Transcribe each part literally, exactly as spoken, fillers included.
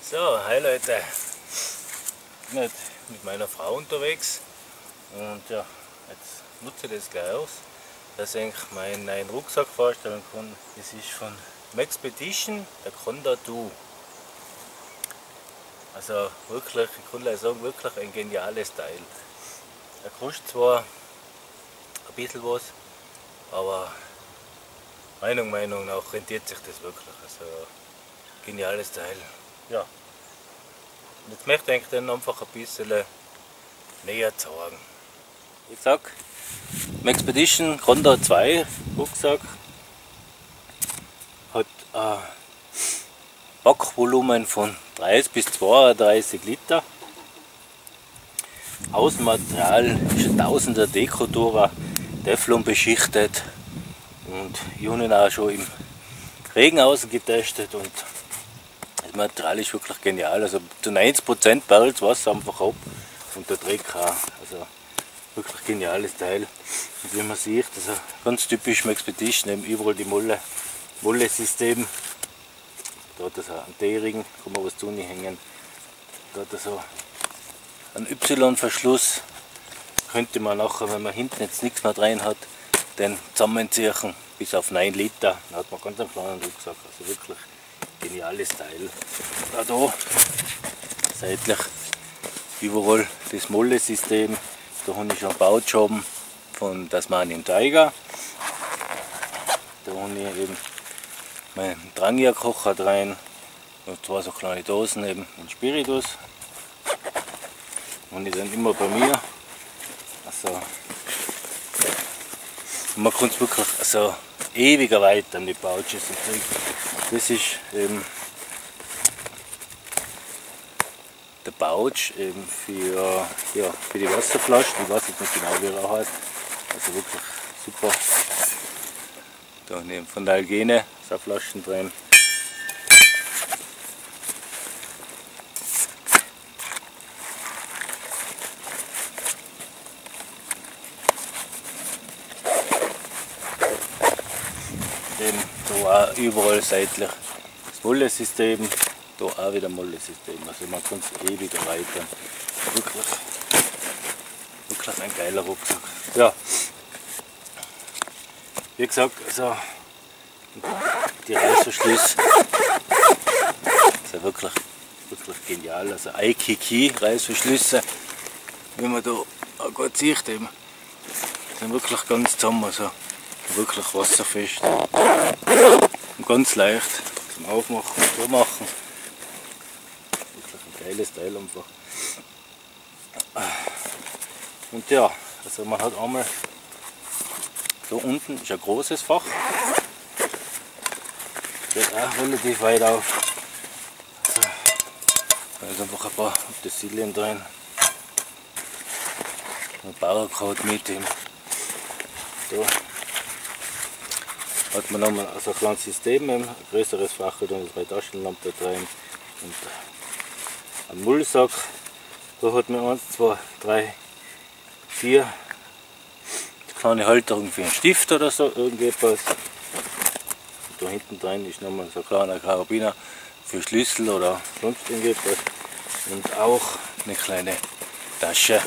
So, hi Leute, ich bin jetzt mit meiner Frau unterwegs und ja, jetzt nutze ich das gleich aus, dass ich eigentlich meinen neuen Rucksack vorstellen kann. Das ist von Maxpedition, der Condor zwei. Also wirklich, ich kann gleich sagen, wirklich ein geniales Teil. Er kostet zwar ein bisschen was, aber meiner Meinung nach rentiert sich das wirklich. Also geniales Teil. Ja. Und jetzt möchte ich dann einfach ein bisschen näher zeigen. Ich sag, Maxpedition Condor zwei Rucksack hat ein Packvolumen von dreißig bis zweiunddreißig Liter. Außenmaterial ist ein tausender Dekotora, Teflon beschichtet, und ich habe ihn auch schon im Regen außen getestet und das Material ist wirklich genial. Also zu neunzig Prozent perlt das Wasser einfach ab und der Dreck auch. Also wirklich geniales Teil. Und wie man sieht, also ganz typisch Maxpedition, eben überall die Molle, Molle-System. Da hat er so einen D-Ring, kann man was tun hängen. Da hat er so einen Y-Verschluss. Könnte man nachher, wenn man hinten jetzt nichts mehr rein hat, den zusammenziehen bis auf neun Liter. Dann hat man ganz einen kleinen Rucksack. Also wirklich geniales Teil. Auch da seitlich überall das Molle-System. Da habe ich schon gebaut schon von Tasmanian Tiger. Da habe ich eben meinen Drangia-Kocher rein und zwei so kleine Dosen eben in Spiritus. Und ich dann immer bei mir. Also, man kann es wirklich also ewig erweitern, die Pouches. Das ist eben der Pouch eben für, ja, für die Wasserflaschen. Ich weiß jetzt nicht genau, wie er heißt. Also wirklich super. Da neben von der Algene so Flaschen drin. Eben da auch überall seitlich das Molle-System, da auch wieder Molle-System. Also man kann es ewig erweitern. Wirklich, wirklich ein geiler Rucksack. Ja. Wie gesagt, also die Reißverschlüsse sind wirklich, wirklich genial. Also Aikiki Reißverschlüsse, wie man da auch gut sieht, eben, sind wirklich ganz zusammen, also wirklich wasserfest und ganz leicht zum Aufmachen und Zumachen. Wirklich ein geiles Teil einfach. Und ja, also man hat einmal da unten ist ein großes Fach, geht auch relativ weit auf. Also, da ist einfach ein paar Utensilien drin, ein Bauerkraut mit ihm. Da hat man nochmal also ein kleines System, ein größeres Fach, da ist eine Taschenlampe drin und ein Mullsack. Da hat man eins, zwei, drei, vier kleine Halterung für einen Stift oder so, irgendetwas. Und da hinten drin ist nochmal so ein kleiner Karabiner für Schlüssel oder sonst irgendetwas. Und auch eine kleine Tasche.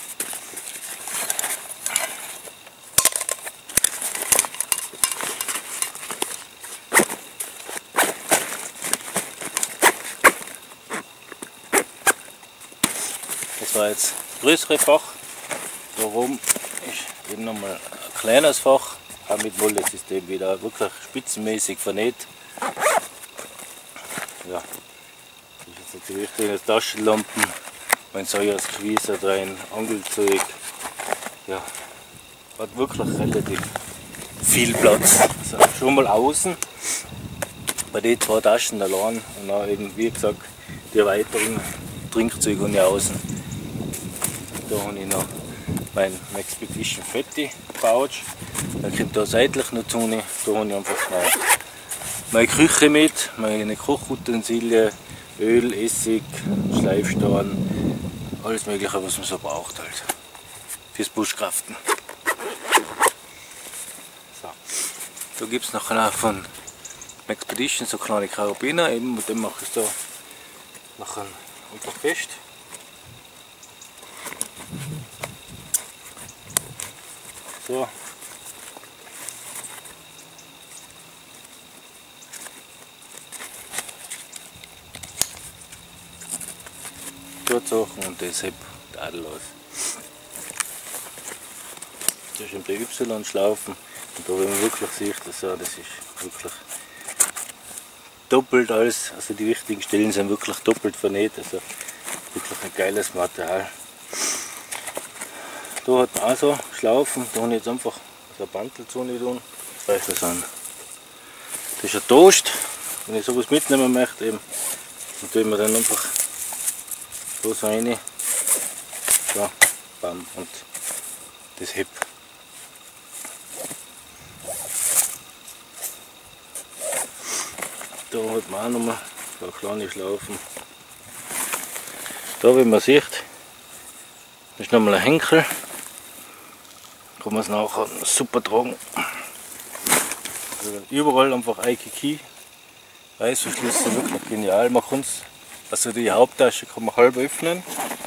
Das war jetzt das größere Fach. Warum ist eben nochmal ein kleines Fach, auch mit Wolle-System wieder, wirklich spitzenmäßig vernäht. Ja, das ist jetzt natürlich drin, Taschenlampen, mein Säuresgewieser drin, Angelzeug. Ja, hat wirklich relativ viel Platz. Also schon mal außen, bei den zwei Taschen allein und auch eben, wie gesagt, die Erweiterung, Trinkzeug und ja außen. Da habe ich noch mein Maxpedition Fetti Pouch. Da kommt da seitlich noch zu. Da habe ich einfach meine, meine Küche mit, meine Kochutensilien, Öl, Essig, Schleifstein, alles mögliche, was man so braucht halt. Fürs Buschkraften. So. Da gibt es nachher von Maxpedition so kleine Karabiner, eben mit dem mache ich so Nachher einfach fest. So. Durchzogen und das hebt die Adel aus. Das ist eben der Y-Schlaufen und da wenn man wirklich sieht, also das ist wirklich doppelt alles, also die wichtigen Stellen sind wirklich doppelt vernäht, also wirklich ein geiles Material. Da hat man auch so Schlaufen, da habe ich jetzt einfach so ein Bandel zu tun. Das ist ein Toast, wenn ich sowas mitnehmen möchte, eben, dann tun wir dann einfach so, so rein, so, bam, und das hebt. Da hat man auch nochmal so kleine Schlaufen. Da, wie man sieht, ist nochmal ein Henkel. Kann man es nachher super tragen. Also überall einfach ein Kiki. Reißverschlüsse, wirklich genial. Man kann es, also die Haupttasche kann man halb öffnen.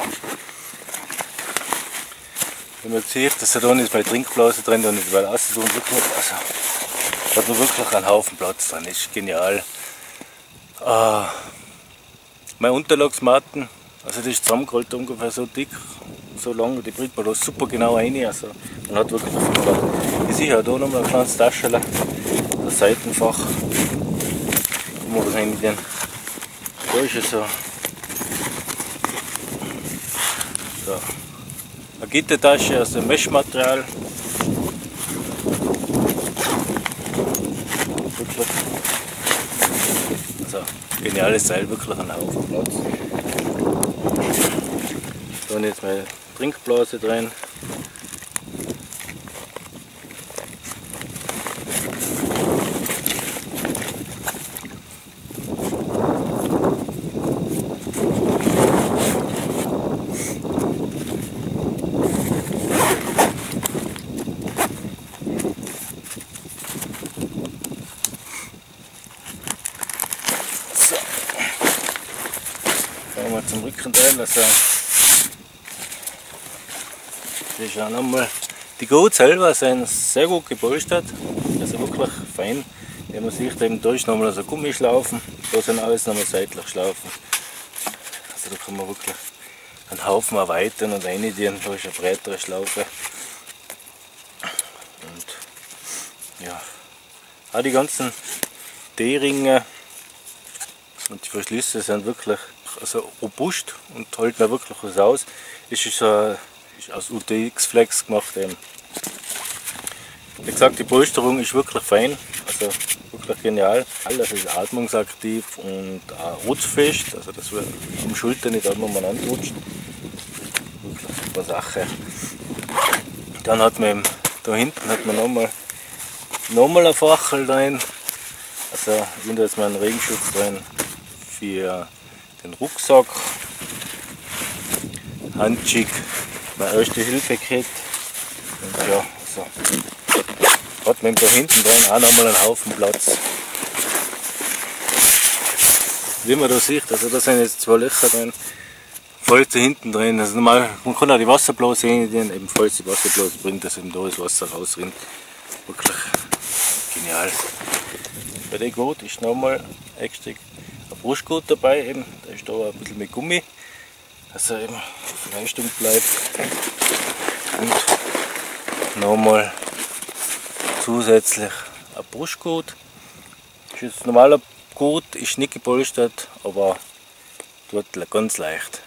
Wenn man sieht, dass da ist meine Trinkblase drin und nicht weil außen tun, wirklich, also hat man wirklich einen Haufen Platz drin. Das ist genial. Uh, meine Unterlagsmatten, also das ist zusammengerollt ungefähr so dick, so lang, die bringt man da super genau rein, also man hat wirklich viel Platz. Ich sehe ja da nochmal ein kleines Taschel, ein Seitenfach, wo man was rein tun. Da ist es so, so eine Gittertasche aus dem Meshmaterial. Wirklich. Also, geniales Teil, wirklich ein Haufen Platz. Da habe ich jetzt meine Trinkblase drin. Zum Rückenteil, also das ist auch nochmal, die Gurte selber sind sehr gut gepolstert, also wirklich fein. Wenn man sieht, eben da ist nochmal so Gummischlaufen, da sind alles nochmal seitlich Schlaufen. Also da kann man wirklich einen Haufen erweitern und reinidieren, da ist eine breitere Schlaufe. Und ja, auch die ganzen D-Ringe und die Verschlüsse sind wirklich also robust und halten auch wirklich was aus. Es ist, äh, ist aus U T X-Flex gemacht. Eben. Wie gesagt, die Polsterung ist wirklich fein, also wirklich genial. Alles ist atmungsaktiv und auch rutschfest, also dass wir am Schulter nicht einmal umeinander rutscht. Wirklich super Sache. Dann hat man eben, da hinten hat man nochmal nochmal ein Fachel drin, also ich habe jetzt mal einen Regenschutz drin für den Rucksack, Handschick, mein Erste-Hilfe-Kit und ja, so hat man da hinten drin auch nochmal einen Haufen Platz. Wie man da sieht, also da sind jetzt zwei Löcher drin, falls da hinten drin, also normal, man kann auch die Wasserblase rein, ebenfalls die Wasserblase bringt, dass eben da das Wasser rausrinnt. Wirklich genial. Bei der Gurt ist nochmal extra ein Brustgurt dabei, eben. Da ist da ein bisschen mit Gummi, dass er eben freistimmt bleibt. Und nochmal zusätzlich ein Brustgurt. Ist jetzt ein normaler Gurt, ist nicht gepolstert, aber tut ganz leicht.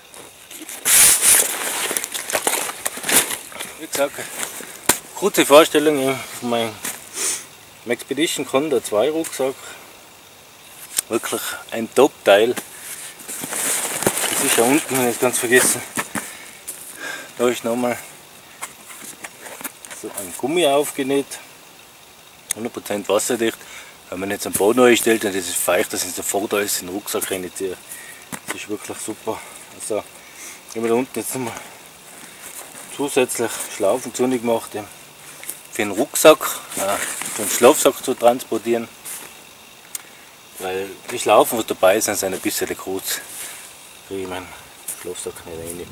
Wie gesagt, kurze Vorstellung von meinem Expedition Condor zwei Rucksack. Wirklich ein Top-Teil. Das ist ja unten, wenn ich es ganz vergessen. Da ist nochmal so ein Gummi aufgenäht. hundert Prozent wasserdicht. Wenn man jetzt am Boden einstellt und das ist feucht, dass ich sofort alles in den Rucksack reinziehe. Das ist wirklich super. Also, ich habe da unten jetzt nochmal zusätzlich Schlaufen zu gemacht, für den Rucksack, äh, für den Schlafsack zu transportieren. Weil die Schlaufen, die dabei sind, sind ein bisschen kurz. kriege ich meinen Schlafsack nicht rein.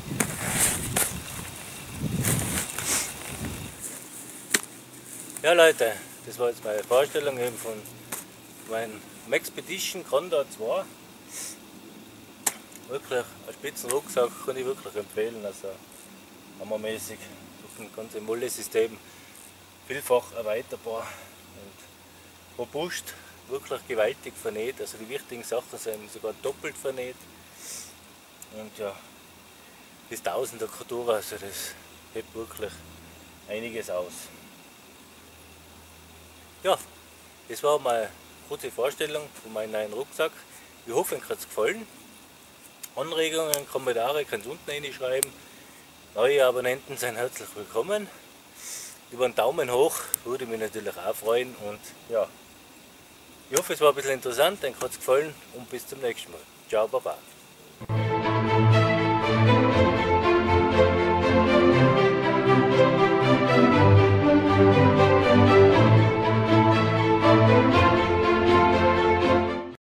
Ja Leute, das war jetzt meine Vorstellung eben von meinem Maxpedition Granda zwei. Wirklich ein Spitzenrucksack, kann ich wirklich empfehlen. Also hammermäßig, durch ein ganzes Molle-System vielfach erweiterbar und robust, wirklich gewaltig vernäht. Also die wichtigen Sachen sind sogar doppelt vernäht. Und ja, bis tausender Kultur, also das hebt wirklich einiges aus. Ja, das war mal eine kurze Vorstellung von meinem neuen Rucksack. Ich hoffe, Ihnen hat es gefallen. Anregungen, Kommentare könnt ihr unten reinschreiben. Neue Abonnenten sind herzlich willkommen. Über einen Daumen hoch würde ich mich natürlich auch freuen. Und ja, ich hoffe, es war ein bisschen interessant, Ihnen hat es gefallen und bis zum nächsten Mal. Ciao, Baba.